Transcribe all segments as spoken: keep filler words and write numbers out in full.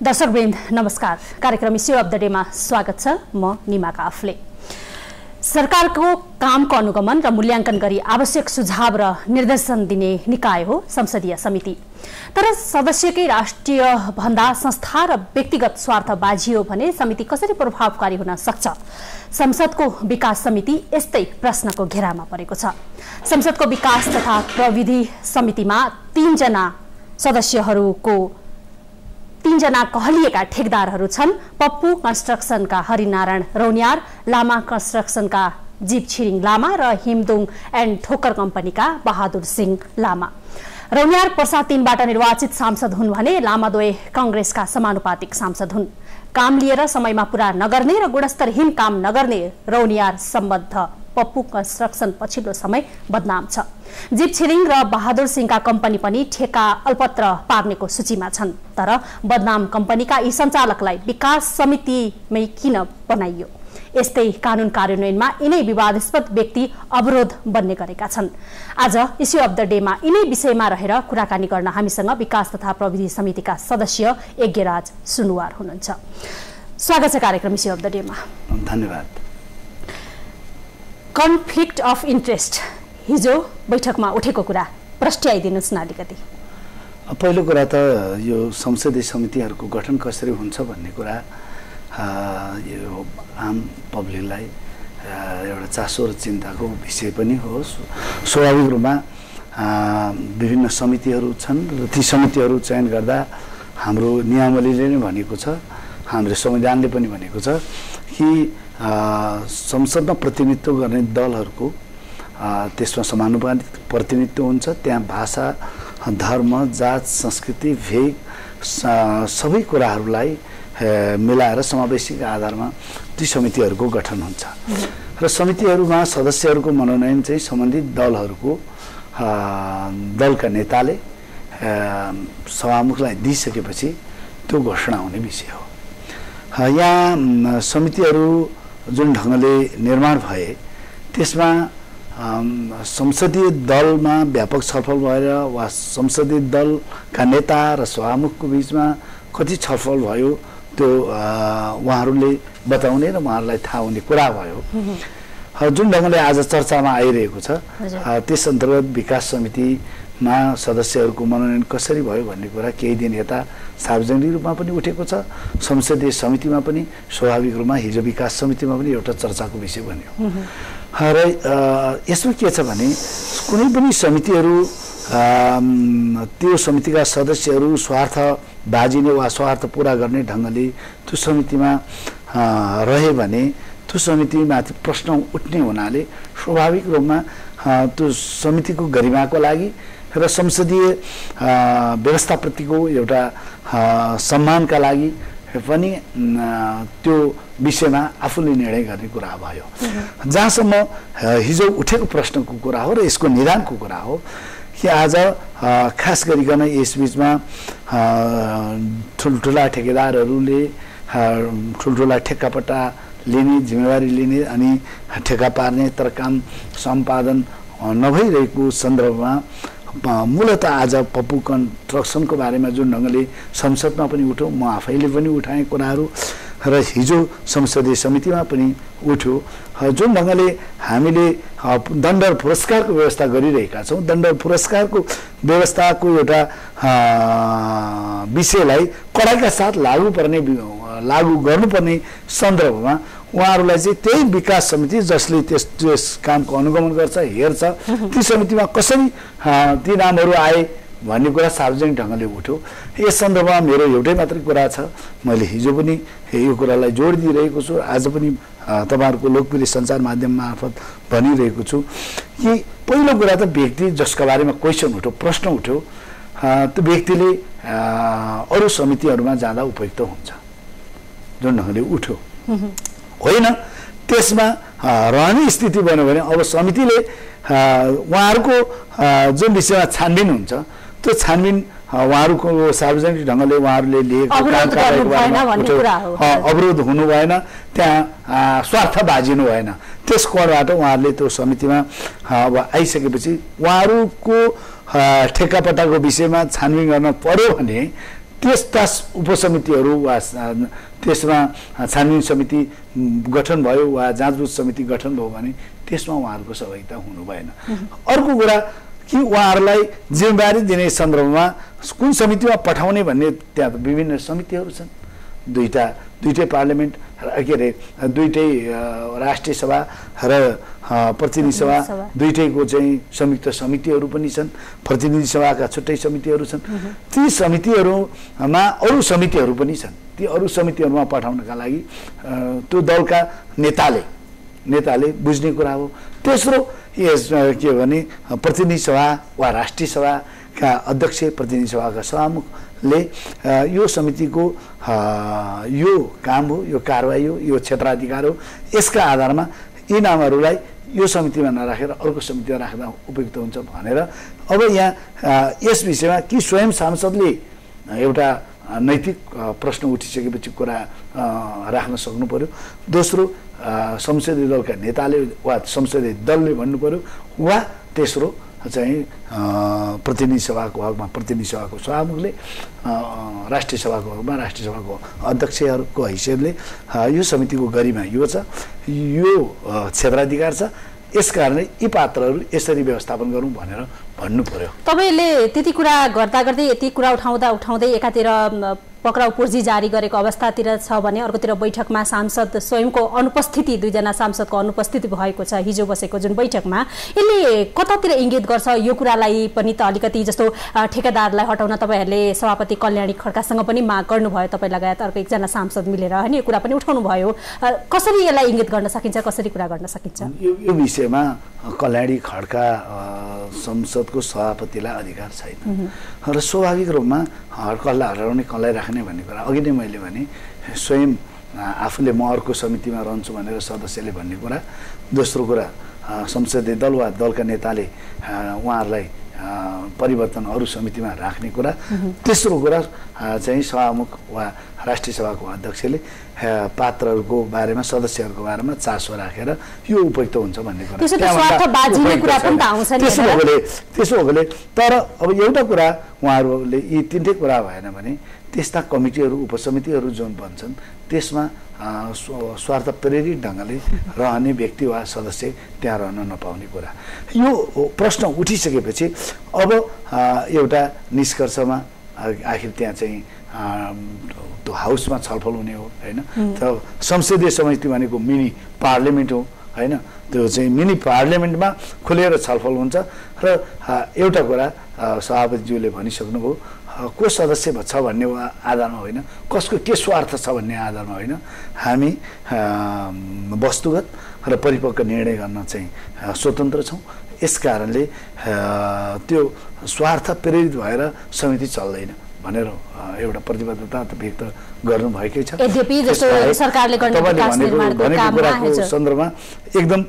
दर्शकवृन्द नमस्कार। कार्यक्रम issue of the डेमा स्वागत छ। म निमा काफले। सरकारको कामको अनुगमन र मूल्याङ्कन गरी आवश्यक सुझाव र निर्देशन दिने निकाय हो संसदीय समिति। तर सदस्यकै राष्ट्रिय भन्दा संस्था र व्यक्तिगत स्वार्थ बाजियो भने समिति कसरी प्रभावकारी हुन सक्छ? संसदको विकास समिति यस्तै प्रश्नको घेरामा परेको छ। संसदको विकास तथा प्रविधि समितिमा तीन जना सदस्यहरूको तीन जना कहलिएका ठेकदारहरू छन्। पप्पू कन्स्ट्रक्सनका हरिनारायण रौनियार, लामा कन्स्ट्रक्सनका जीव छिरिङ लामा र हिमदुङ एन्ड ठोकर कम्पनीका बहादुर सिंह लामा। रौनियार पर्सा तीनबाट निर्वाचित सांसद हुन् भने लामाद्वय कांग्रेसका समानुपातिक सांसद हुन्। काम लिएर समयमा पूरा नगर्ने र गुणस्तरहीन काम नगर्ने रौनियार सम्बद्ध पप्पू कन्स्ट्रक्सन पछिल्लो समय बदनाम छ। जीव छिरिङ र बहादुर सिंहका कम्पनी पनि ठेका अल्पत्र पार्नेको सूचीमा छन्। तर बदनाम कम्पनीका यी सञ्चालकलाई विकास समितिमै किन बनाइयो? यस्तै कानून कार्यान्वयनमा यिनै विवादास्पद व्यक्ति अवरोध बन्ने गरेका छन्। आज इस्यु अफ द डेमा यिनै विषयमा रहेर कुराकानी गर्न हामीसँग विकास तथा प्रविधि समितिका सदस्य यज्ञराज सुनुवार हुनुहुन्छ। स्वागत छ कार्यक्रम इस्यु अफ द डेमा। धन्यवाद। कन्फ्लिक्ट अफ इन्ट्रेस्ट हिजो बैठकमा उठेको कुरा प्रस्ट्याइदिनुहोस् न अलिकति। पहिलो कुरा त यो संसदीय समितिहरूको गठन कसरी हुन्छ भन्ने कुरा यो आम पब्लिकलाई एउटा चासो र चिन्ताको विषय पनि हो। स्वाभाविक रूपमा विभिन्न समितिहरू छन् र ती समितिहरू चयन गर्दा हाम्रो नियमावलीले नै भनेको छ, हाम्रो संविधानले पनि भनेको छ कि संसदमा प्रतिनिधित्व गर्ने दलहरूको त्यसमा समानुपातिक प्रतिनिधित्व हुन्छ। त्यहाँ भाषा, धर्म, जात, संस्कृति, भेग सबै कुराहरूलाई मिलाएर समावेशीका आधारमा ती समितिहरूको गठन हुन्छ र समितिहरूमा सदस्यहरूको मनोनयन चाहिँ सम्बन्धित दलहरूको दलका नेताले सभामुखलाई दिइसकेपछि त्यो घोषणा हुने विषय हो। यहाँ समितिहरू जुन ढङ्गले निर्माण भए त्यसमा संसदीय दलमा व्यापक छलफल भएर वा संसदीय दलका नेता र सभामुखको बिचमा कति छलफल भयो त्यो उहाँहरूले बताउने र उहाँहरूलाई थाहा हुने कुरा भयो। जुन ढङ्गले आज चर्चामा आइरहेको छ त्यस अन्तर्गत विकास समितिमा सदस्यहरूको मनोनयन कसरी भयो भन्ने कुरा केही दिन यता सार्वजनिक रूपमा पनि उठेको छ। संसदीय समितिमा पनि स्वाभाविक रूपमा हिजो विकास समितिमा पनि एउटा चर्चाको विषय बन्यो र यसमा के छ भने कुनै पनि समितिहरू त्यो समितिका सदस्यहरू स्वार्थ बाजिने वा स्वार्थ पूरा गर्ने ढङ्गले त्यो समितिमा रहे भने त्यो समितिमाथि प्रश्न उठ्ने हुनाले स्वाभाविक रूपमा त्यो समितिको गरिमाको लागि र संसदीय व्यवस्थाप्रतिको एउटा सम्मानका लागि पनि त्यो विषयमा आफूले निर्णय गर्ने कुरा भयो। जहाँसम्म हिजो उठेको प्रश्नको कुरा हो र यसको निदानको कुरा हो कि आज खास गरिकन यसबीचमा ठुल्ठुला ठेकेदारहरूले ठुल्ठुला ठेक्कापट्टा लिने, जिम्मेवारी लिने अनि ठेक्का पार्ने तर काम सम्पादन नभइरहेको सन्दर्भमा मूलत आज पप्पू कन्स्ट्रक्सनको बारेमा जुन ढङ्गले संसदमा पनि उठ्यो, म आफैले पनि उठाएँ कुराहरू र हिजो संसदीय समितिमा पनि उठ्यो। जुन ढङ्गले हामीले दण्ड पुरस्कारको व्यवस्था गरिरहेका छौँ, दण्ड पुरस्कारको व्यवस्थाको एउटा विषयलाई कडाइका साथ लागू पर्ने लागू गर्नुपर्ने सन्दर्भमा उहाँहरूलाई चाहिँ त्यही विकास समिति जसले त्यस त्यस कामको अनुगमन गर्छ, हेर्छ, ती समितिमा कसरी ती नामहरू आए भन्ने कुरा सार्वजनिक ढङ्गले उठ्यो। यस सन्दर्भमा मेरो एउटै मात्रै कुरा छ, मैले हिजो पनि यो कुरालाई जोड दिइरहेको छु, आज पनि तपाईँहरूको लोकप्रिय सञ्चार माध्यम मार्फत भनिरहेको छु कि पहिलो कुरा त व्यक्ति जसका बारेमा क्वेसन उठ्यो, प्रश्न उठ्यो, त्यो व्यक्तिले अरू समितिहरूमा जाँदा उपयुक्त हुन्छ जुन ढङ्गले उठ्यो होइन। त्यसमा रहने स्थिति बन्यो भने अब समितिले उहाँहरूको जुन विषयमा छानबिन हुन्छ त्यो छानबिन उहाँहरूको सार्वजनिक ढङ्गले उहाँहरूले लिएको अवरोध हुनु भएन, त्यहाँ स्वार्थ बाजिनु भएन। त्यस कोणबाट उहाँहरूले त्यो समितिमा अब आइसकेपछि उहाँहरूको ठेक्कापट्टाको विषयमा छानबिन गर्न पर्यो भने त्यस्ता उपसमितिहरू वा त्यसमा छानबिन समिति गठन भयो वा जाँचबुझ समिति गठन भयो भने त्यसमा उहाँहरूको सहभागिता हुनु भएन। अर्को कुरा कि उहाँहरूलाई जिम्मेवारी दिने सन्दर्भमा कुन समितिमा पठाउने भन्ने त्यहाँ विभिन्न समितिहरू छन्। दुईटा दुईटै पार्लियामेन्ट के अरे दुईटै राष्ट्रिय सभा र प्रतिनिधि सभा दुईटैको चाहिँ संयुक्त समितिहरू पनि छन्। प्रतिनिधि सभाका छुट्टै समितिहरू छन्। ती समितिहरूमा अरू समितिहरू पनि छन्। ती अरू समितिहरूमा पठाउनका लागि त्यो दलका नेताले नेताले बुझ्ने कुरा हो। तेस्रो यस के भने प्रतिनिधि सभा वा राष्ट्रिय सभाका अध्यक्ष प्रतिनिधि सभाका सभामुखले यो समितिको यो काम हो, यो कारवाही हो, यो क्षेत्राधिकार हो, यसका आधारमा यी नामहरूलाई यो समितिमा नराखेर अर्को समितिमा राख्दा उपयुक्त हुन्छ भनेर अब यहाँ यस विषयमा कि स्वयं सांसदले एउटा नैतिक प्रश्न उठिसकेपछि कुरा राख्न सक्नु पर्यो। दोस्रो संसदीय दलका नेताले वा संसदीय दलले भन्नु पर्यो वा तेस्रो चाहिँ प्रतिनिधि सभाको हकमा प्रतिनिधि सभाको सभामुखले राष्ट्रिय सभाको हकमा राष्ट्रिय सभाको अध्यक्षहरूको हैसियतले यो समितिको गरिमा यो छ, यो क्षेत्राधिकार छ, यसकारणले यी पात्रहरू यसरी व्यवस्थापन गरौँ भनेर भन्नु पर्यो। तपाईँले त्यति कुरा गर्दा गर्दै यति कुरा उठाउँदा उठाउँदै एकातिर पक्राउ पूर्जी जारी गरेको अवस्थातिर छ भने अर्कोतिर बैठकमा सांसद स्वयंको अनुपस्थिति दुईजना सांसदको अनुपस्थिति भएको छ हिजो बसेको जुन बैठकमा, यसले कतातिर इङ्गित गर्छ यो कुरालाई पनि त अलिकति जस्तो ठेकेदारलाई हटाउन तपाईँहरूले सभापति कल्याणी खड्कासँग पनि माग गर्नुभयो, तपाईँ लगायत अर्को एकजना सांसद मिलेर होइन, यो कुरा पनि उठाउनु भयो। कसरी यसलाई इङ्गित गर्न सकिन्छ, कसरी कुरा गर्न सकिन्छ? यो विषयमा कल्याणी खड्का संसदको सभापतिलाई अधिकार छैन र स्वाभाविक रूपमा कसलाई हटाउने कसलाई राख्ने भन्ने कुरा अघि नै मैले भने स्वयं आफूले म अर्को समितिमा रहन्छु भनेर सदस्यले भन्ने कुरा, दोस्रो कुरा संसदीय दल वा दलका नेताले उहाँहरूलाई परिवर्तन अरू समितिमा राख्ने कुरा, तेस्रो कुरा चाहिँ सभामुख वा राष्ट्रिय सभाको अध्यक्षले पात्रहरूको बारेमा सदस्यहरूको बारेमा चासो राखेर यो उपयुक्त हुन्छ भन्ने कुरा। त्यसो भएकोले त्यसो भएकोले तर अब एउटा कुरा उहाँहरूले यी तिनटै कुरा भएन भने त्यस्ता कमिटीहरू उपसमितिहरू जुन बन्छन् त्यसमा स्वार्थ प्रेरित ढङ्गले रहने व्यक्ति वा सदस्य त्यहाँ रहन नपाउने कुरा। यो प्रश्न उठिसकेपछि अब एउटा निष्कर्षमा आखिर त्यहाँ चाहिँ त्यो हाउसमा छलफल हुने हो होइन, त संसदीय समिति भनेको मिनी पार्लियामेन्ट हो होइन, त्यो चाहिँ मिनी पार्लियामेन्टमा खुलेर छलफल हुन्छ र एउटा कुरा सभापतिज्यूले भनिसक्नुभयो को सदस्य छ भन्ने आधारमा होइन, कसको के स्वार्थ छ भन्ने आधारमा होइन, हामी वस्तुगत र परिपक्व निर्णय गर्न चाहिँ स्वतन्त्र छौँ। यस कारणले त्यो स्वार्थ प्रेरित भएर समिति चल्दैन भनेर एउटा प्रतिबद्धता व्यक्त गर्नुभएकै छ। यद्यपि जस्तो सरकारले गर्ने विकास निर्माणको काममा सन्दर्भमा एकदम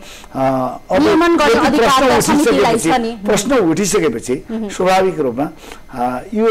प्रश्न उठिसकेपछि स्वाभाविक रूपमा यो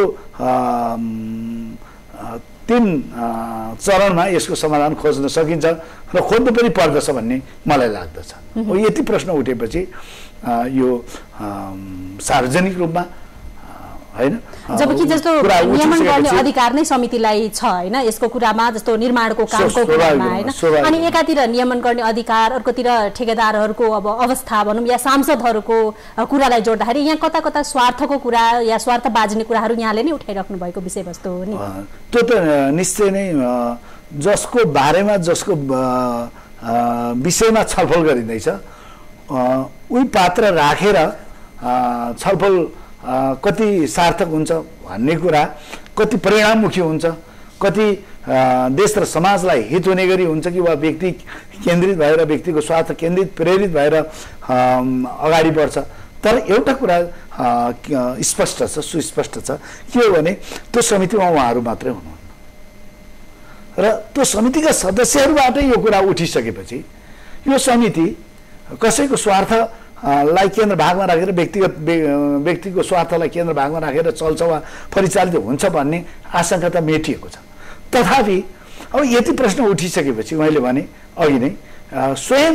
तीन चरणमा यसको समाधान खोज्न सकिन्छ र खोज्नु पनि पर्दछ भन्ने मलाई लाग्दछ। यति प्रश्न उठेपछि यो सार्वजनिक रूपमा हैन, जबकि जस्तो नियमन गर्ने अधिकार नै समितिलाई छ होइन, यसको कुरामा जस्तो निर्माणको कामको कुरामा होइन, अनि एकातिर नियमन गर्ने अधिकार अर्कोतिर ठेकेदारहरूको अब अवस्था भनौँ या सांसदहरूको कुरालाई जोड्दाखेरि यहाँ कता कता स्वार्थको कुरा या स्वार्थ बाज्ने कुराहरू यहाँले नै उठाइराख्नु भएको विषयवस्तु हो नि। त्यो त निश्चय नै जसको बारेमा जसको विषयमा छलफल गरिँदैछ उही पात्र राखेर छलफल कति सार्थक हुन्छ भन्ने कुरा, कति परिणाममुखी हुन्छ, कति देश र समाजलाई हित हुने गरी हुन्छ कि वा व्यक्ति केन्द्रित भएर व्यक्तिको स्वार्थ केन्द्रित प्रेरित भएर अगाडि बढ्छ। तर एउटा कुरा स्पष्ट छ, सुस्पष्ट छ, के हो भने त्यो समितिमा उहाँहरू मात्रै हुनुहुन्न र त्यो समितिका सदस्यहरूबाटै यो कुरा उठिसकेपछि यो समिति कसैको स्वार्थ लाई केन्द्र भागमा राखेर व्यक्तिगत व्यक्तिको स्वार्थलाई केन्द्र भागमा राखेर चल्छ वा परिचालित हुन्छ भन्ने आशंका त मेटिएको छ। तथापि अब यति प्रश्न उठिसकेपछि मैले भने अघि नै स्वयं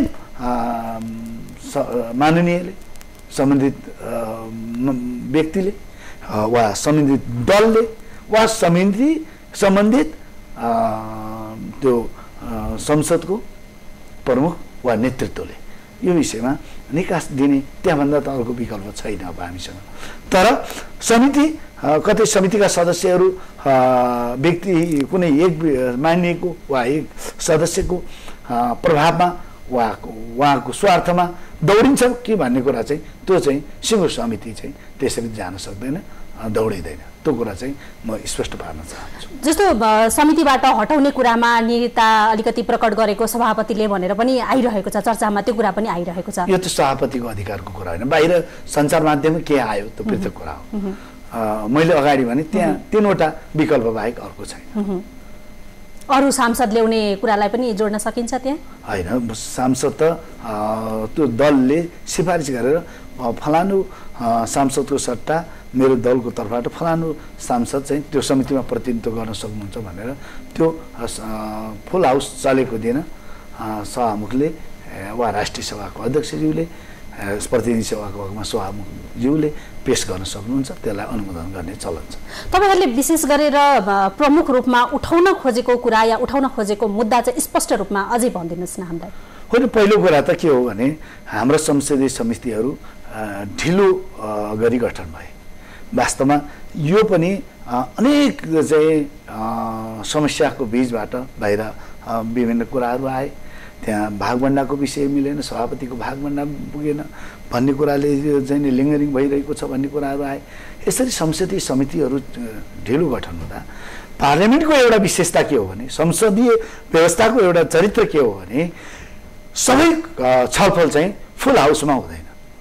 माननीयले सम्बन्धित व्यक्तिले वा सम्बन्धित दलले वा समिति सम्बन्धित त्यो संसदको प्रमुख वा नेतृत्वले यो विषयमा निकास दिने त्यहाँभन्दा त अर्को विकल्प छैन अब हामीसँग। तर समिति कतै समितिका सदस्यहरू व्यक्ति कुनै एक मानिएको वा एक सदस्यको प्रभावमा वा उहाँको स्वार्थमा दौडिन्छ कि भन्ने कुरा चाहिँ त्यो चाहिँ सिङ्गो समिति चाहिँ त्यसरी जान सक्दैन, दौडिँदैन। त्यो कुरा चाहिँ म स्पष्ट पार्न चाहन्छु। जस्तो समितिबाट हटाउने कुरामा नेता अलिकति प्रकट गरेको सभापतिले भनेर पनि आइरहेको छ, चर्चामा त्यो कुरा पनि आइरहेको छ। यो त सभापतिको अधिकारको कुरा होइन, बाहिर सञ्चार माध्यममा के आयो त्यो पृथक कुरा हो। मैले अगाडि भने त्यहाँ तीनवटा विकल्प बाहेक अर्को छैन। अरू सांसद ल्याउने कुरालाई पनि जोड्न सकिन्छ त्यहाँ? होइन, सांसद त त्यो दलले सिफारिस गरेर फलानु सांसदको सट्टा मेरो दलको तर्फबाट फलानु सांसद चाहिँ त्यो समितिमा प्रतिनिधित्व गर्न सक्नुहुन्छ भनेर त्यो फुल हाउस चलेको दिन सभामुखले वा राष्ट्रिय सभाको अध्यक्षज्यूले प्रतिनिधि सभाको हकमा सभामुखज्यूले पेश गर्न सक्नुहुन्छ, त्यसलाई अनुमोदन गर्ने चलन छ। तपाईहरुले विशेष गरेर प्रमुख रूपमा उठाउन खोजेको कुरा या उठाउन खोजेको मुद्दा चाहिँ स्पष्ट रूपमा अझै भनिदिनुस् न हामीलाई। होइन, पहिलो कुरा त के हो भने हाम्रो संसदीय समितिहरू ढिलो गरी गठन भए। वास्तवमा यो पनि अनेक चाहिँ समस्याको बीचबाट बाहिर विभिन्न कुराहरू आए। त्यहाँ भागभण्डाको विषय मिलेन, सभापतिको भागभण्डा पुगेन भन्ने कुराले चाहिँ लिङ्गरिङ भइरहेको छ भन्ने कुराहरू आए। यसरी संसदीय समितिहरू ढिलो गठन हुँदा पार्लियामेन्टको एउटा विशेषता के हो भने, संसदीय व्यवस्थाको एउटा चरित्र के हो भने सबै छलफल चाहिँ फुल हाउसमा हुँदैन,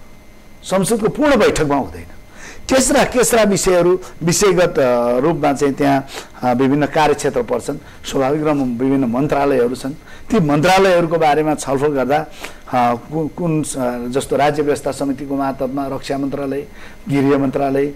संसदको पूर्ण बैठकमा हुँदैन। तेस्रा केस्रा विषयहरू विषयगत रूपमा चाहिँ त्यहाँ विभिन्न कार्यक्षेत्र पर्छन्, स्वाभाविक र विभिन्न मन्त्रालयहरू छन्। ती मन्त्रालयहरूको बारेमा छलफल गर्दा कुन जस्तो राज्य व्यवस्था समितिको मातहतमा रक्षा मन्त्रालय, गृह मन्त्रालय,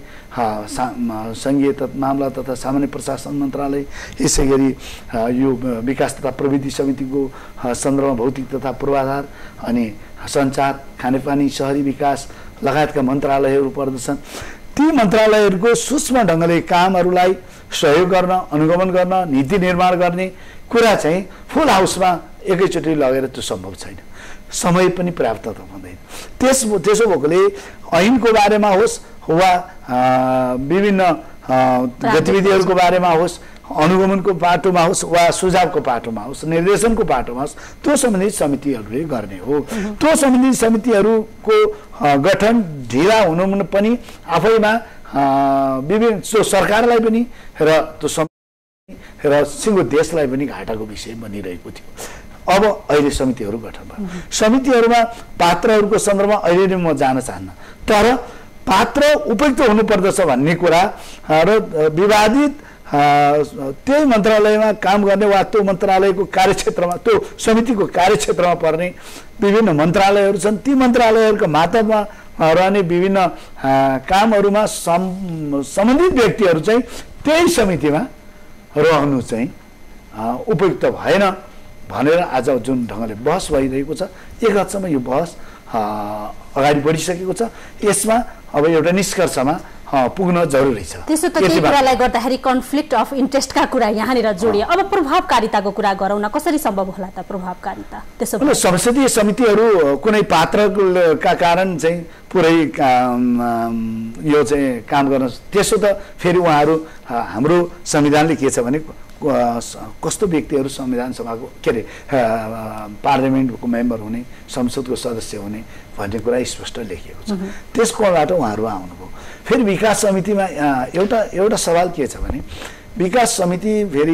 सङ्घीय मामला तथा सामान्य प्रशासन मन्त्रालय, यसै गरी यो विकास तथा प्रविधि समितिको सन्दर्भमा भौतिक तथा पूर्वाधार अनि सञ्चार, खानेपानी, शहरी विकास लगायतका मन्त्रालयहरू पर्दछन्। ती मन्त्रालयहरूको सूक्ष्म ढङ्गले कामहरूलाई सहयोग गर्न, अनुगमन गर्न, नीति निर्माण गर्ने कुरा चाहिँ फुल हाउसमा एकैचोटि लगेर त्यो सम्भव छैन, समय पनि पर्याप्त त हुँदैन। त्यस त्यसो भएकोले ऐनको बारेमा होस् वा विभिन्न गतिविधिहरूको बारेमा होस्, अनुगमनको पाटोमा होस् वा सुझावको पाटोमा होस्, निर्देशनको पाटोमा होस्, त्यो सम्बन्धित समितिहरूले गर्ने हो। त्यो सम्बन्धित समितिहरूको गठन ढिला हुनु पनि आफैमा विभिन्न सरकारलाई पनि र त्यो र सिङ्गो देशलाई पनि घाटाको विषय बनिरहेको थियो। अब अहिले समितिहरू गठन भयो। समितिहरूमा पात्रहरूको सन्दर्भमा अहिले नै म जान चाहन्न, तर पात्र उपयुक्त हुनुपर्दछ भन्ने कुरा र विवादित त्यही मन्त्रालयमा काम गर्ने वा त्यो मन्त्रालयको कार्यक्षेत्रमा, त्यो समितिको कार्यक्षेत्रमा पर्ने विभिन्न मन्त्रालयहरू छन्। ती मन्त्रालयहरूका मातहतमा रहने विभिन्न कामहरूमा सम्बन्धित व्यक्तिहरू चाहिँ त्यही समितिमा रहनु चाहिँ उपयुक्त भएन भनेर आज जुन ढङ्गले बहस भइरहेको छ, एक हदसम्म यो बहस अगाडि बढिसकेको छ। यसमा अब एउटा निष्कर्षमा पुग्न जरुरी छ। त्यसो त के कुरालाई गर्दाखेरि कन्फ्लिक्ट अफ इन्ट्रेस्टका कुरा यहाँनिर जोडियो। अब प्रभावकारिताको कुरा गरौँ न, कसरी सम्भव होला त प्रभावकारिता? त्यसो भए संसदीय समितिहरू कुनै पात्रका कारण चाहिँ पुरै यो चाहिँ काम गर्न, त्यसो त फेरि उहाँहरू हाम्रो संविधानले के छ भने कस्तो व्यक्तिहरू संविधान सभाको के अरे पार्लियामेन्टको मेम्बर हुने, संसदको सदस्य हुने भन्ने कुरा स्पष्ट लेखिएको छ। त्यसकोबाट उहाँहरू आउनुभयो। फेरि विकास समितिमा एउटा एउटा सवाल के छ भने, विकास समिति फेरि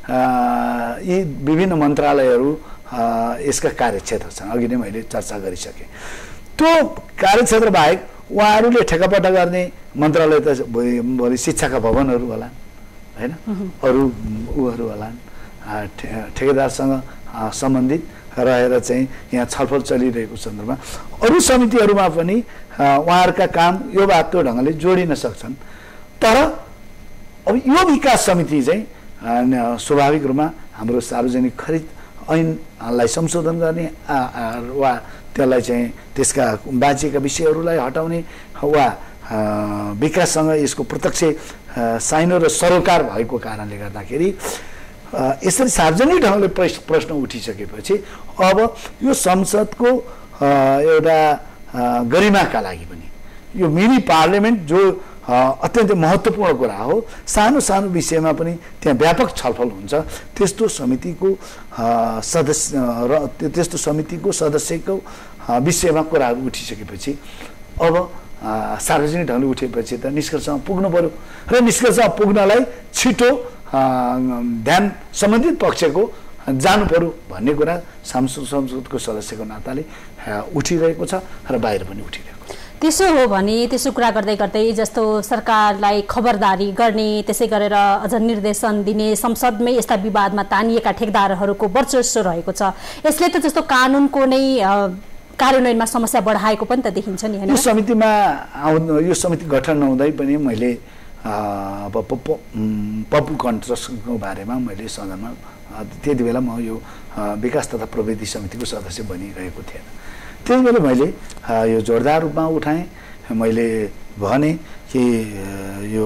यी विभिन्न मन्त्रालयहरू यसका कार्यक्षेत्र छन्, अघि नै मैले चर्चा गरिसकेँ। त्यो कार्यक्षेत्र बाहेक उहाँहरूले ठेकापट्टा गर्ने मन्त्रालय त भोलि शिक्षाका भवनहरू होला होइन, अरू उहरू होला, ठेकेदारसँग सम्बन्धित रहेर चाहिँ यहाँ छलफल चलिरहेको सन्दर्भमा अरू समितिहरूमा पनि उहाँहरूका काम यो वा त्यो ढङ्गले जोडिन सक्छन्। तर अब यो विकास समिति चाहिँ स्वाभाविक रूपमा हाम्रो सार्वजनिक खरिद ऐनलाई संशोधन गर्ने वा त्यसलाई चाहिँ त्यसका बाँचिएका विषयहरूलाई हटाउने वा विकाससँग यसको प्रत्यक्ष साइनो र सरोकार भएको कारणले गर्दाखेरि यसरी सार्वजनिक ढङ्गले प्रश्न उठिसकेपछि अब यो संसदको एउटा गरिमाका लागि पनि यो मिनी पार्लियामेन्ट जो अत्यन्तै महत्त्वपूर्ण कुरा हो, सानो सानो विषयमा पनि त्यहाँ व्यापक छलफल हुन्छ। त्यस्तो समितिको सदस्य र त्यस्तो समितिको सदस्यको विषयमा कुराहरू उठिसकेपछि अब सार्वजनिक ढङ्गले उठेपछि त निष्कर्षमा पुग्नु पर्यो र निष्कर्षमा पुग्नलाई छिटो ध्यान सम्बन्धित पक्षको जानु पर्यो भन्ने कुरा संसद संसदको सदस्यको नाताले उठिरहेको छ र बाहिर पनि उठिरहेको छ। त्यसो हो भने त्यसो कुरा गर्दै गर्दै जस्तो सरकारलाई खबरदारी गर्ने, त्यसै गरेर अझ निर्देशन दिने, संसदमै यस्ता विवादमा तानिएका ठेकदारहरूको वर्चस्व रहेको छ। यसले त जस्तो कानुनको नै कार्यान्वयनमा समस्या बढाएको पनि त देखिन्छ नि हैन? यो समितिमा आउनु यो समिति गठन नहुँदै पनि मैले अब पप्पू कन्स्ट्रक्सनको बारेमा मैले सदनमा त्यति बेला म यो विकास तथा प्रविधि समितिको सदस्य बनिरहेको थिएन। त्यही बेला मैले यो जोरदार रूपमा उठाएँ। मैले भने कि यो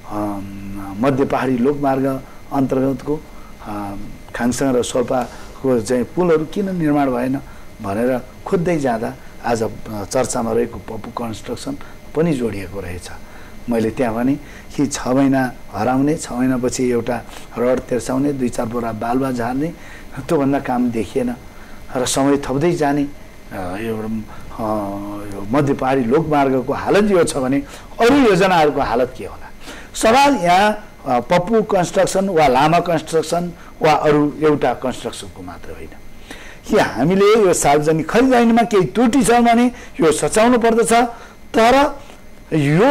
मध्य पहाडी लोकमार्ग अन्तर्गतको खाङसँग र सोल्पाको चाहिँ पुलहरू किन निर्माण भएन भनेर खोज्दै जाँदा आज चर्चामा रहेको पप्पू कन्स्ट्रक्सन पनि जोडिएको रहेछ। मैले त्यहाँ भने कि छ महिना हराउने, छ महिनापछि एउटा रड तेर्साउने, दुई चार बोरा बालुवा झार्ने, त्योभन्दा काम देखिएन र समय थप्दै जाने। यो यो मध्य पहाडी लोकमार्गको हालत यो छ भने अरू योजनाहरूको हालत के होला? सवाल यहाँ पप्पू कन्स्ट्रक्सन वा लामा कन्स्ट्रक्सन वा अरू एउटा कन्स्ट्रक्सनको मात्र होइन कि हामीले यो सार्वजनिक खरिद ऐनमा केही त्रुटि छ भने यो सच्याउनु पर्दछ। तर यो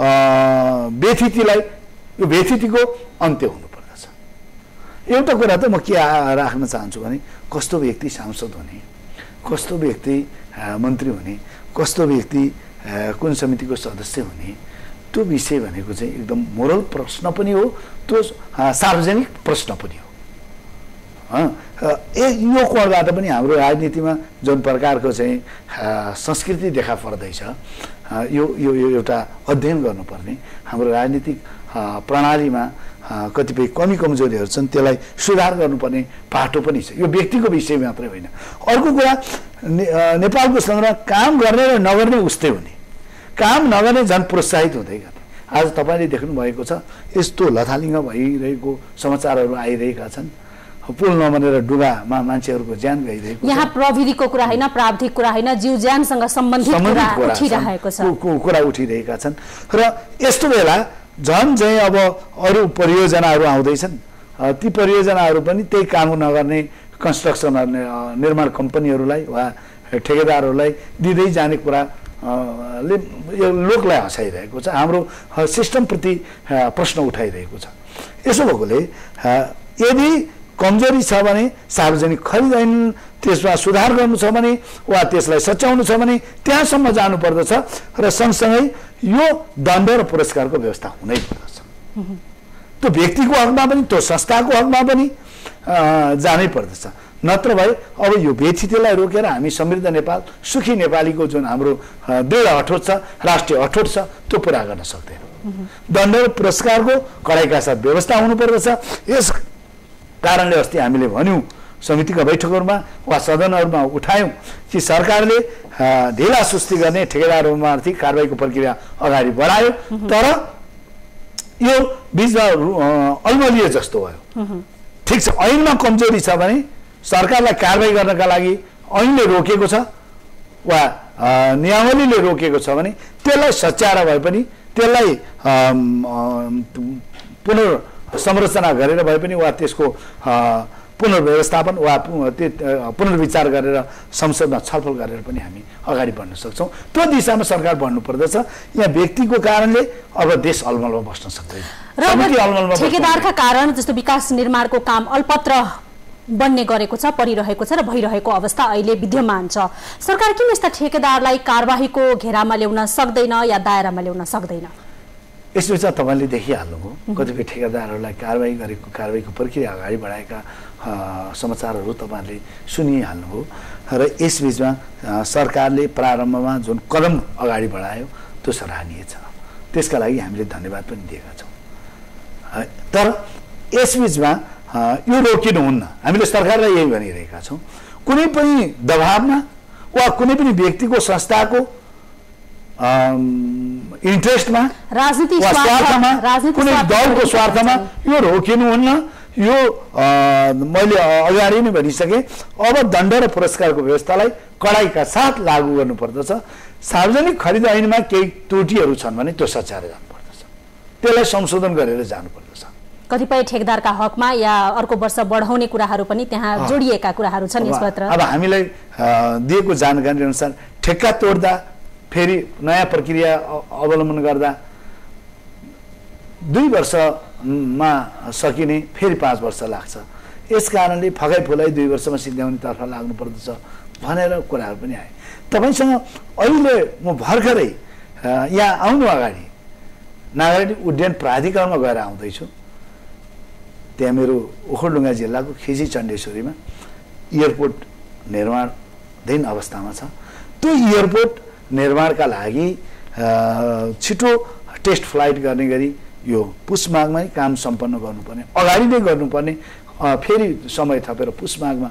व्यथितिलाई यो व्यथितिको अन्त्य हुनुपर्दछ। एउटा कुरा त म के राख्न चाहन्छु भने कस्तो व्यक्ति सांसद हुने, कस्तो व्यक्ति मन्त्री हुने, कस्तो व्यक्ति कुन समितिको सदस्य हुने, त्यो विषय भनेको चाहिँ एकदम मोरल प्रश्न पनि हो, त्यो सार्वजनिक प्रश्न पनि हो। ए यो कोणबाट पनि हाम्रो राजनीतिमा जुन प्रकारको चाहिँ संस्कृति देखा पर्दैछ, यो यो एउटा अध्ययन गर्नुपर्ने, हाम्रो राजनीतिक प्रणालीमा कतिपय कमी कमजोरीहरू छन्, त्यसलाई सुधार गर्नुपर्ने पाटो पनि छ। यो व्यक्तिको विषय मात्रै होइन। अर्को कुरा ने, नेपालको सङ्घमा काम गर्ने र नगर्ने उस्तै हुने, काम नगर्ने झन् प्रोत्साहित हुँदै गर्ने। आज तपाईँले देख्नुभएको छ यस्तो लथालिङ्ग भइरहेको समाचारहरू आइरहेका छन्। पुल नबनेर डुबामा मान्छेहरूको ज्यान गइरहेको छ। यहाँ प्रविधिको कुरा होइन, प्राविधिक कुरा होइन, जीव ज्यानसँग सम्बन्धित कुरा उठिरहेको छ, कुरा उठिरहेका छन्। र यस्तो बेला झन् चाहिँ अब अरू परियोजनाहरू आउँदैछन्, ती परियोजनाहरू पनि त्यही काम नगर्ने कन्स्ट्रक्सन निर्माण कम्पनीहरूलाई वा ठेकेदारहरूलाई दिँदै जाने कुरा ले यो लोकलाई हँसाइरहेको छ, हाम्रो सिस्टमप्रति प्रश्न उठाइरहेको छ। यसो भएकोले यदि कमजोरी छ भने सार्वजनिक खरिद ऐन त्यसमा सुधार गर्नु छ भने वा त्यसलाई सच्याउनु छ भने त्यहाँसम्म जानुपर्दछ र सँगसँगै यो दण्ड र पुरस्कारको व्यवस्था हुनै पर्दछ। त्यो व्यक्तिको हकमा पनि त्यो संस्थाको हकमा पनि जानै पर्दछ। नत्र भए अब यो व्यथितिलाई रोकेर हामी समृद्ध नेपाल सुखी नेपालीको जुन हाम्रो दृढ अठोट छ, राष्ट्रिय अठोट छ, त्यो पुरा गर्न सक्दैनौँ। दण्ड र पुरस्कारको कडाइका साथ व्यवस्था हुनुपर्दछ। यस कारणले अस्ति हामीले भन्यौँ समितिका बैठकहरूमा वा सदनहरूमा उठायौँ कि सरकारले ढिला सुस्ती गर्ने ठेकेदारहरूमाथि कारबाहीको प्रक्रिया अगाडि बढायो, तर यो बिचमा अल्मलिए जस्तो भयो। ठिक छ, ऐनमा कमजोरी छ भने सरकारलाई कारबाही गर्नका लागि ऐनले रोकेको छ वा नियमावलीले रोकेको छ भने त्यसलाई सच्याएर भए पनि त्यसलाई पुनः संरचना गरेर भए पनि वा त्यसको पुनर्व्यवस्थापन वा पुनर्विचार गरेर संसदमा छलफल गरेर पनि हामी अगाडि बढ्न सक्छौँ। त्यो दिशामा सरकार बढ्नु पर्दछ। यहाँ व्यक्तिको कारणले अब देश अलमलमा बस्न सक्दैन। ठेकेदारका कारण जस्तो विकास निर्माणको काम अल्पत्र बन्ने गरेको छ, परिरहेको छ र भइरहेको अवस्था अहिले विद्यमान छ। सरकार किन यस्ता ठेकेदारलाई कारबाहीको घेरामा ल्याउन सक्दैन या दायरामा ल्याउन सक्दैन? यसो चाहिँ तपाईँले देखिहाल्नुभयो कतिपय ठेकेदारहरूलाई कारबाही गरेको कारबाहीको प्रक्रिया अगाडि बढाएका समाचारहरू तपाईँहरूले सुनिहाल्नुभयो। र यसबिचमा सरकारले प्रारम्भमा जुन कदम अगाडि बढायो त्यो सराहनीय छ, त्यसका लागि हामीले धन्यवाद पनि दिएका छौँ। तर यसबीचमा यो रोकिनुहुन्न। हामीले सरकारलाई यही भनिरहेका छौँ, कुनै पनि दबावमा वा कुनै पनि व्यक्तिको संस्थाको इन्ट्रेस्टमा राजनीतिक वा स्वार्थमा कुनै दलको स्वार्थमा यो रोकिनुहुन्न। यो मैले अगाडि नै भनिसकेँ। अब दण्ड र पुरस्कारको व्यवस्थालाई कडाइका साथ लागू गर्नुपर्दछ। सार्वजनिक खरिद ऐनमा केही त्रुटिहरू छन् भने त्यो सच्याएर जानुपर्दछ, त्यसलाई संशोधन गरेर जानुपर्दछ। कतिपय ठेकदारका हकमा या अर्को वर्ष बढाउने कुराहरू पनि त्यहाँ जोडिएका कुराहरू छन् यसपत्र। अब हामीलाई दिएको जानकारी अनुसार ठेक्का तोड्दा फेरि नयाँ प्रक्रिया अवलम्बन गर्दा दुई वर्षमा सकिने फेरि पाँच वर्ष लाग्छ। यस कारणले फकाइ फुलाई दुई वर्षमा सिद्ध्याउनेतर्फ लाग्नुपर्दछ भनेर कुराहरू पनि आए। तपाईँसँग अहिले म भर्खरै यहाँ आउनु अगाडि नागरिक उड्डयन प्राधिकरणमा गएर आउँदैछु। त्यहाँ मेरो ओखलढुङ्गा जिल्लाको खिजी चण्डेश्वरीमा एयरपोर्ट निर्माणधीन अवस्थामा छ। त्यो एयरपोर्ट निर्माणका लागि छिटो टेस्ट फ्लाइट गर्ने गरी यो पुस माघमै काम सम्पन्न गर्नुपर्ने, अगाडि नै गर्नुपर्ने, फेरि समय थपेर पुस माघमा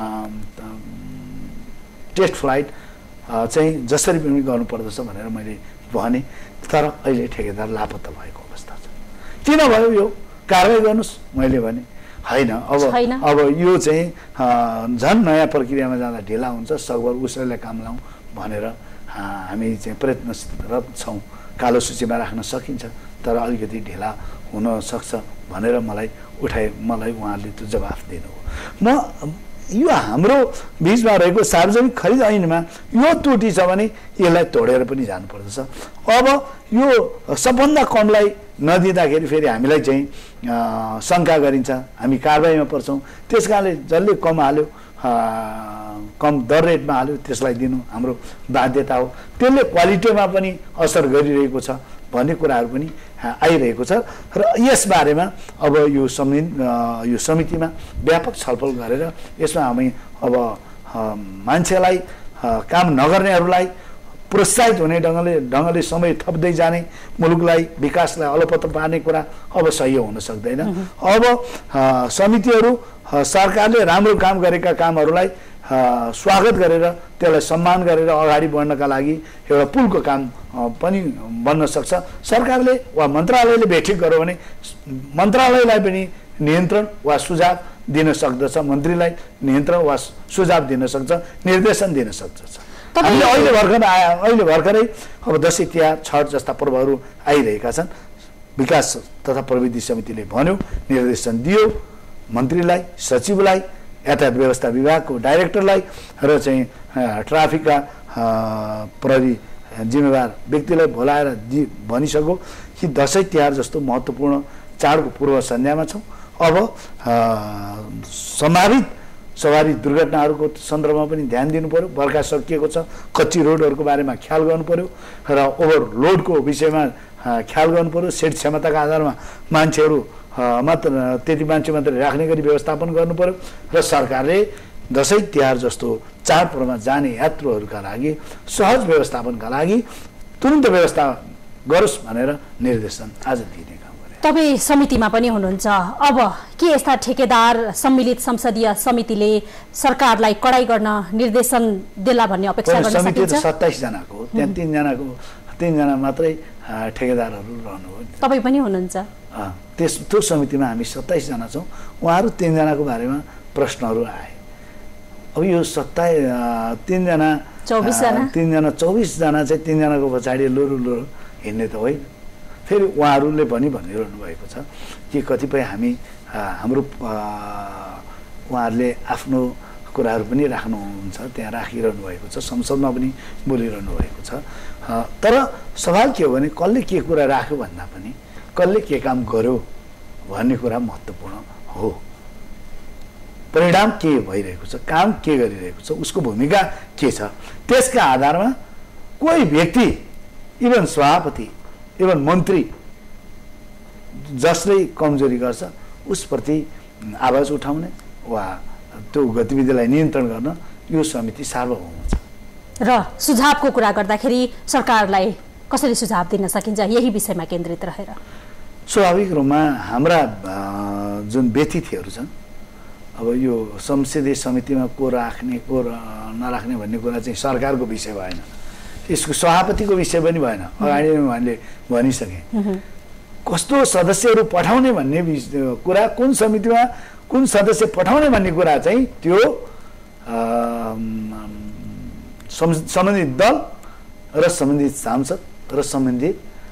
टेस्ट फ्लाइट चाहिँ जसरी पनि गर्नुपर्दछ भनेर मैले भने। तर अहिले ठेकेदार लापत्ता भएको अवस्था छ। किन भयो यो कारवाही गर्नुहोस् मैले भने होइन। अब अब यो चाहिँ झन् नयाँ प्रक्रियामा जाँदा ढिला हुन्छ, सकभर उसैलाई काम लाउँ भनेर हामी चाहिँ प्रयत्नरत छौँ। कालो सूचीमा राख्न सकिन्छ तर अलिकति ढिला हुन सक्छ भनेर मलाई उठाए, मलाई उहाँहरूले त्यो जवाफ दिनु हो। म यो हाम्रो बिचमा रहेको सार्वजनिक खरिद ऐनमा यो त्रुटि छ भने यसलाई तोडेर पनि जानुपर्दछ। अब यो सबभन्दा कमलाई नदिँदाखेरि फेरि हामीलाई चाहिँ शङ्का गरिन्छ, हामी कारबाहीमा पर्छौँ। त्यस कारणले जसले कम हाल्यो, कम दर रेटमा हाल्यो त्यसलाई दिनु हाम्रो बाध्यता हो। त्यसले क्वालिटीमा पनि असर गरिरहेको छ भन्ने कुराहरू पनि आइरहेको छ र यसबारेमा अब यो समिति यो समितिमा व्यापक छलफल गरेर यसमा हामी अब मान्छेलाई काम नगर्नेहरूलाई प्रोत्साहित हुने ढङ्गले ढङ्गले समय थप्दै जाने, मुलुकलाई विकासलाई अलपत्र पार्ने कुरा अब सही हुन सक्दैन। अब समितिहरू सरकारले राम्रो काम गरेका कामहरूलाई स्वागत गरेर त्यसलाई सम्मान गरेर अगाडि बढ्नका लागि एउटा पुलको काम पनि बन्न सक्छ। सरकारले वा मन्त्रालयले बेठिक गर्यो भने मन्त्रालयलाई पनि नियन्त्रण वा सुझाव दिन सक्दछ, मन्त्रीलाई नियन्त्रण वा सुझाव दिन सक्छ, निर्देशन दिन सक्दछ। हामीले अहिले भर्खर आए अहिले भर्खरै अब दसैँ तिहार छठ जस्ता पर्वहरू आइरहेका छन्। विकास तथा प्रविधि समितिले भन्यो, निर्देशन दियो मन्त्रीलाई, सचिवलाई, यातायात व्यवस्था विभागको डाइरेक्टरलाई र चाहिँ ट्राफिकका प्रहरी जिम्मेवार व्यक्तिलाई बोलाएर दि भनिसक्यो कि दसैँ तिहार जस्तो महत्त्वपूर्ण चाडको पूर्व सन्ध्यामा छौँ। अब सम्भावित सवारी दुर्घटनाहरूको सन्दर्भमा पनि ध्यान दिनु पर्यो। बर्खा सकिएको छ, कच्ची रोडहरूको बारेमा ख्याल गर्नु पर्यो र ओभरलोडको विषयमा ख्याल गर्नु पर्यो। सेट क्षमताका आधारमा मान्छेहरू मात्र त्यति मान्छे मात्र राख्ने गरी व्यवस्थापन गर्नु पर्यो र सरकारले दसैँ तिहार जस्तो चाडपर्वमा जाने यात्रुहरूका लागि सहज व्यवस्थापनका लागि तुरन्त व्यवस्था गरोस् भनेर निर्देशन आज दिने काम गरे। तपाईँ समितिमा पनि हुनुहुन्छ। अब के यस्ता ठेकेदार सम्मिलित संसदीय समितिले सरकारलाई कडाई गर्न निर्देशन देला भन्ने अपेक्षा गर्न सकिन्छ? सत्ताइस जनाको हो, त्यहाँ तीनजनाको तीनजना मात्रै ठेकेदारहरू रहनु हो। तपाईँ पनि हुनुहुन्छ त्यस त्यो समितिमा हामी सत्ताइसजना छौँ। उहाँहरू तिनजनाको बारेमा प्रश्नहरू आए। अब यो सत्ताइ तिनजना चौबिसजना तिनजना चौबिसजना चाहिँ तिनजनाको पछाडि लोरो लोरो हिँड्ने त होइन। फेरि उहाँहरूले पनि भनिरहनु भएको छ कि कतिपय हामी हाम्रो उहाँहरूले आफ्नो कुराहरू पनि राख्नुहुन्छ, त्यहाँ राखिरहनु भएको छ, संसदमा पनि बोलिरहनु भएको छ। तर सवाल के हो भने कसले के कुरा राख्यो भन्दा पनि कसले के काम गर्यो भन्ने कुरा महत्त्वपूर्ण हो। परिणाम के भइरहेको छ, काम के गरिरहेको छ, उसको भूमिका के छ, त्यसका आधारमा कोही व्यक्ति इभन सभापति इभन मन्त्री जसले कमजोरी गर्छ उसप्रति आवाज उठाउने वा त्यो गतिविधिलाई नियन्त्रण गर्न यो समिति सार्वभौम छ। र सुझावको कुरा गर्दाखेरि सरकारलाई कसरी सुझाव दिन सकिन्छ यही विषयमा केन्द्रित रहेर स्वाभाविक रूपमा हाम्रा जुन व्यतिथिहरू छन् अब यो संसदीय समितिमा को राख्ने को नराख्ने भन्ने कुरा चाहिँ सरकारको विषय भएन, यसको सभापतिको विषय पनि भएन। अगाडि उहाँले भनिसके कस्तो सदस्यहरू पठाउने भन्ने कुरा, कुन समितिमा कुन सदस्य पठाउने भन्ने कुरा चाहिँ त्यो सम्बन्धित दल र सम्बन्धित सांसद र सम्बन्धित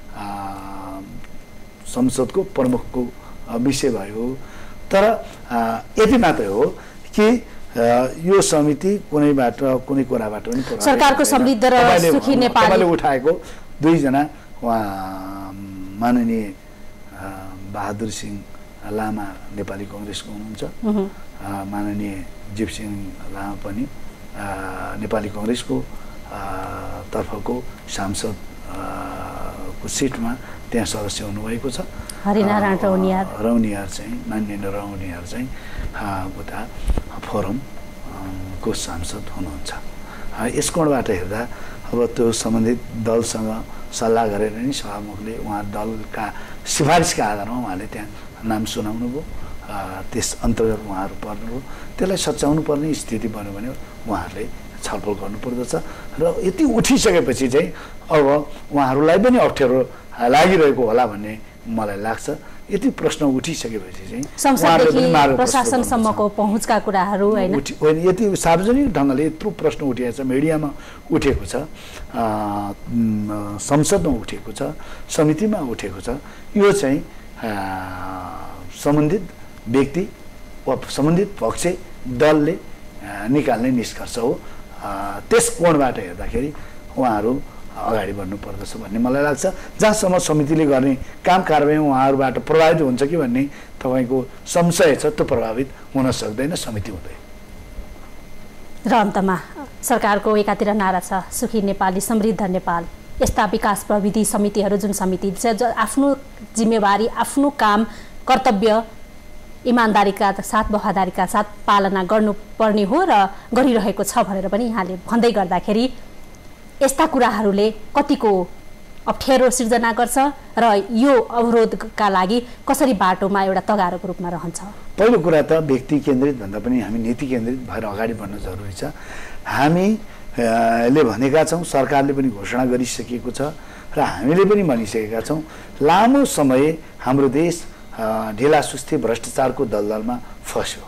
संसदको प्रमुखको विषय भयो। तर यति मात्रै हो कि यो समिति कुनैबाट कुनै कुराबाट पनि सरकारको समृद्ध र सुखी नेपाल तपाईँले उठाएको दुईजना उहाँ माननीय बहादुर सिंह लामा नेपाली कङ्ग्रेसको हुनुहुन्छ, माननीय जीवसिंह लामा पनि नेपाली कङ्ग्रेसको तर्फको सांसदको सिटमा त्यहाँ सदस्य हुनुभएको छ। हरिनारायण रौनियार रौनियार चाहिँ माननीय रौनियार चाहिँ उता फोरमको सांसद हुनुहुन्छ। यस कोणबाट हेर्दा अब त्यो सम्बन्धित दलसँग सल्लाह गरेर नै सभामुखले उहाँ दलका सिफारिसका आधारमा उहाँले त्यहाँ नाम सुनाउनु भयो, त्यस अन्तर्गत उहाँहरू पर्नुभयो। त्यसलाई सच्याउनु पर्ने स्थिति बन्यो भने उहाँहरूले छलफल गर्नुपर्दछ र यति उठिसकेपछि चाहिँ अब उहाँहरूलाई पनि अप्ठ्यारो लागिरहेको होला भन्ने मलाई लाग्छ। यति प्रश्न उठिसकेपछि चाहिँ संसददेखि प्रशासनसम्मको पहुँचका कुराहरू हैन, यति सार्वजनिक ढङ्गले यत्रो प्रश्न उठेको छ, मिडियामा उठेको छ, संसदमा उठेको छ, समितिमा उठेको छ। यो चाहिँ सम्बन्धित व्यक्ति वा सम्बन्धित पक्ष दलले निकाल्ने निष्कर्ष हो। त्यस कोणबाट हेर्दाखेरि उहाँहरू अगाडि बढ्नु पर्दछ भन्ने मलाई लाग्छ। जहाँसम्म समितिले गर्ने काम कारबाही उहाँहरूबाट प्रभावित हुन्छ कि भन्ने तपाईँको संशय छ, त्यो प्रभावित हुन सक्दैन, समिति हुँदैन। र अन्तमा सरकारको एकातिर नारा छ सुखी नेपाली समृद्ध नेपाल, यस्ता विकास प्रविधि समितिहरू जुन समिति आफ्नो जिम्मेवारी आफ्नो काम कर्तव्य इमान्दारीका साथ वफादारीका साथ पालना गर्नुपर्ने हो र गरिरहेको छ भनेर पनि यहाँले भन्दै गर्दाखेरि यस्ता कुराहरूले कतिको अप्ठ्यारो सिर्जना गर्छ र यो अवरोधका लागि कसरी बाटोमा एउटा तगारोको रूपमा रहन्छ? पहिलो कुरा त व्यक्ति केन्द्रित भन्दा पनि हामी नीति केन्द्रित भएर अगाडि बढ्न जरुरी छ। हामीले भनेका छौँ, सरकारले पनि घोषणा गरिसकेको छ र हामीले पनि भनिसकेका छौँ, लामो समय हाम्रो देश ढिला सुस्ती भ्रष्टाचारको दलदलमा फस्यो।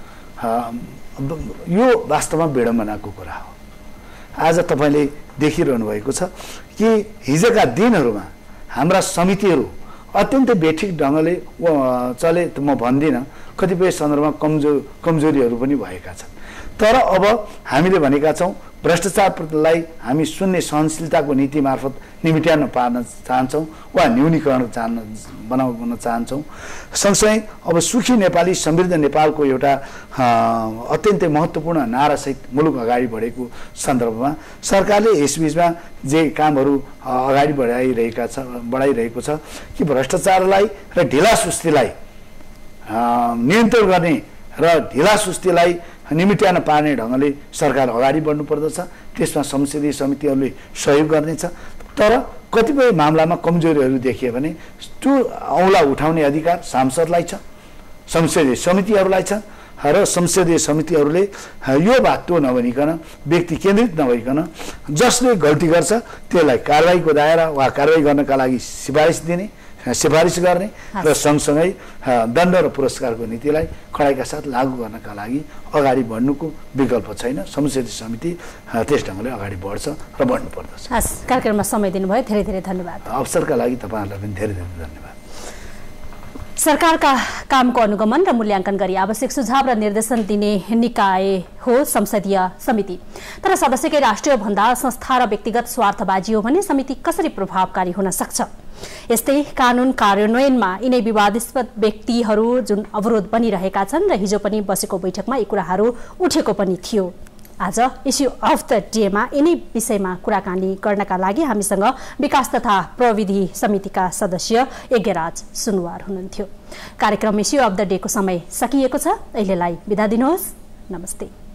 यो वास्तवमा विडम्बनाको कुरा हो। आज तपाईँले देखिरहनु भएको छ कि हिजोका दिनहरूमा हाम्रा समितिहरू अत्यन्तै बेठिक ढङ्गले चले त म भन्दिनँ, कतिपय सन्दर्भमा कमजोर कमजोरीहरू पनि भएका छन्। तर अब हामीले भनेका छौँ भ्रष्टाचारलाई हामी शून्य सहनशीलताको नीति मार्फत निमिट्याउन पार्न चाहन्छौँ वा न्यूनीकरण चाहन बनाउन चाहन्छौँ। सँगसँगै अब सुखी नेपाली समृद्ध नेपालको एउटा अत्यन्तै महत्त्वपूर्ण नारासहित मुलुक अगाडि बढेको सन्दर्भमा सरकारले यसबीचमा जे कामहरू अगाडि बढाइरहेका छ बढाइरहेको छ कि भ्रष्टाचारलाई र ढिला सुस्तीलाई नियन्त्रण गर्ने र ढिला सुस्तीलाई निमिट्याउन पार्ने ढङ्गले सरकार अगाडि बढ्नु पर्दछ। त्यसमा संसदीय समितिहरूले सहयोग गर्नेछ। तर कतिपय मामलामा कमजोरीहरू देखियो भने त्यो औँला उठाउने अधिकार सांसदलाई छ, संसदीय समितिहरूलाई छ र संसदीय समितिहरूले यो बाटो नभनिकन व्यक्ति केन्द्रित नभइकन जसले गल्ती गर्छ त्यसलाई कारबाहीको दायरा वा कारबाही गर्नका लागि सिफारिस दिने सिफारिस गर्ने र सँगसँगै दण्ड र पुरस्कारको नीतिलाई कडाइका साथ लागू गर्नका लागि अगाडि बढ्नुको विकल्प छैन। संसदीय समिति त्यस ढङ्गले अगाडि बढ्छ र बढ्नु पर्दछ। हस्, कार्यक्रममा समय दिनुभयो, धेरै धेरै धन्यवाद। अवसरका लागि तपाईँहरूलाई पनि धेरै धेरै धन्यवाद। सरकारका कामको अनुगमन र मूल्याङ्कन गरी आवश्यक सुझाव र निर्देशन दिने निकाय हो संसदीय समिति। तर सदस्यकै राष्ट्रिय भन्दा संस्था र व्यक्तिगत स्वार्थबाजी हो भने समिति कसरी प्रभावकारी हुन सक्छ? यस्तै कानुन कार्यान्वयनमा यिनै विवादास्पद व्यक्तिहरू जुन अवरोध बनिरहेका छन् र हिजो पनि बसेको बैठकमा यी कुराहरू उठेको पनि थियो। आज इस्यु अफ द डेमा यिनै विषयमा कुराकानी गर्नका लागि हामीसँग विकास तथा प्रविधि समितिका सदस्य यज्ञराज सुनवार हुनुहुन्थ्यो। कार्यक्रम इस्यु अफ द डेको समय सकिएको छ। अहिलेलाई बिदा दिनुहोस्। नमस्ते।